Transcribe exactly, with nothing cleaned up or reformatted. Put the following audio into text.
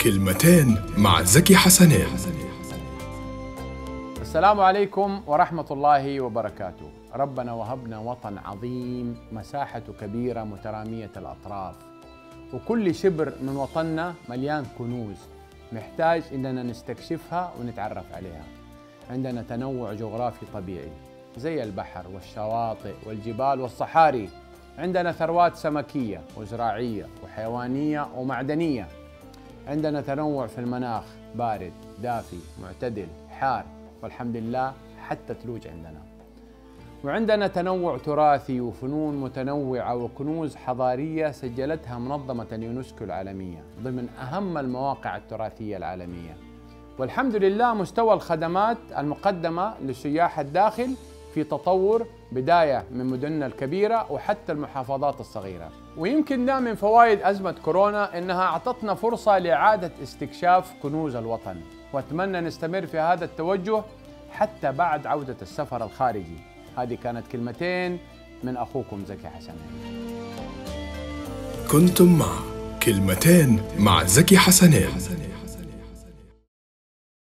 كلمتين مع زكي حسنين. السلام عليكم ورحمة الله وبركاته. ربنا وهبنا وطن عظيم مساحته كبيرة مترامية الأطراف، وكل شبر من وطننا مليان كنوز محتاج إننا نستكشفها ونتعرف عليها. عندنا تنوع جغرافي طبيعي زي البحر والشواطئ والجبال والصحاري، عندنا ثروات سمكية وزراعية وحيوانية ومعدنية، عندنا تنوع في المناخ بارد دافي معتدل حار، والحمد لله حتى ثلوج عندنا، وعندنا تنوع تراثي وفنون متنوعة وكنوز حضارية سجلتها منظمة اليونسكو العالمية ضمن أهم المواقع التراثية العالمية. والحمد لله مستوى الخدمات المقدمة لسياح الداخل في تطور، بداية من مدننا الكبيرة وحتى المحافظات الصغيرة. ويمكن ده من فوائد أزمة كورونا إنها أعطتنا فرصة لإعادة استكشاف كنوز الوطن، وأتمنى نستمر في هذا التوجه حتى بعد عودة السفر الخارجي. هذه كانت كلمتين من أخوكم زكي حسنين. كنتم مع كلمتين مع زكي حسنين.